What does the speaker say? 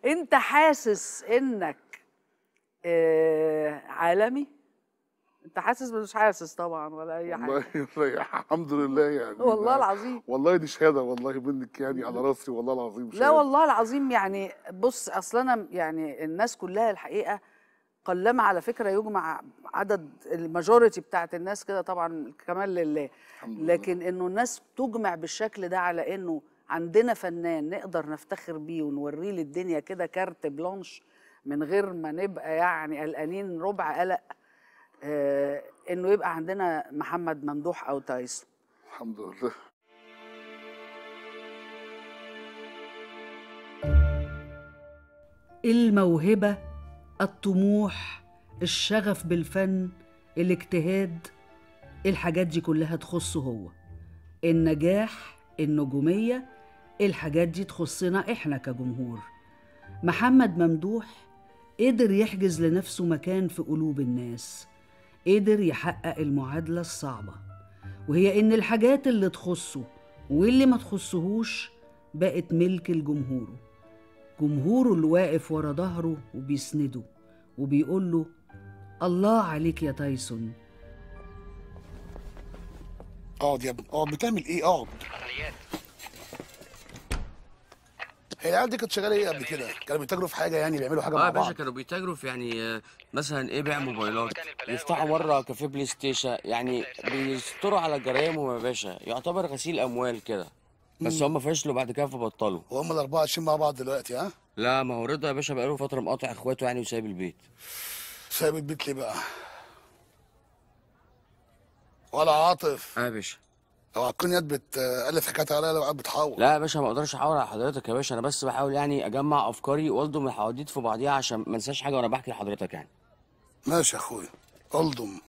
انت حاسس انك عالمي؟ انت حاسس مش حاسس طبعا ولا اي حاجه؟ والله الحمد لله يعني. والله العظيم. والله دي شهاده والله منك يعني على راسي، والله العظيم لا شهاده. والله العظيم يعني بص، اصل انا يعني الناس كلها الحقيقه قلما على فكره يجمع عدد الماجوريتي بتاعت الناس كده، طبعا كمان لله، لكن انه الناس تجمع بالشكل ده على انه عندنا فنان نقدر نفتخر بيه ونوريه للدنيا كده كارت بلانش من غير ما نبقى يعني قلقانين ربع قلق، انه يبقى عندنا محمد ممدوح او تايسون. الحمد لله. الموهبة، الطموح، الشغف بالفن، الاجتهاد، الحاجات دي كلها تخصه هو. النجاح، النجومية، الحاجات دي تخصنا احنا كجمهور. محمد ممدوح قدر يحجز لنفسه مكان في قلوب الناس، قدر يحقق المعادلة الصعبة، وهي إن الحاجات اللي تخصه واللي ما تخصهوش بقت ملك لجمهوره. جمهوره اللي واقف ورا ظهره وبيسنده وبيقول له الله عليك يا تايسون. اقعد يا ابني، اقعد. بتعمل ايه؟ اقعد. هي العيال دي كانت شغاله ايه قبل كده؟ كانوا بيتاجروا في حاجه يعني، بيعملوا حاجه مع يا باشا بعض؟ كانوا بيتاجروا في مثلا ايه، بيع موبايلات، يفتحوا مره كافيه بلاي ستيشن، يعني بيستروا على جرايمهم يا باشا، يعتبر غسيل اموال كده. بس هم فشلوا بعد كده فبطلوا. وهم الاربعه عايشين مع بعض دلوقتي؟ ها؟ لا، ما هو رضا يا باشا بقاله فتره مقاطع اخواته يعني وسايب البيت. سايب البيت ليه بقى؟ ولا عاطف؟ يا باشا. لو هتكون يد بتالف حكايات عليا لو قاعد بتحاول. لا يا باشا، ما اقدرش احاول على حضرتك يا باشا، انا بس بحاول يعني اجمع افكاري والضم الحواديت في بعضيها عشان ما انساش حاجه وانا بحكي لحضرتك يعني. ماشي يا اخويا، الضم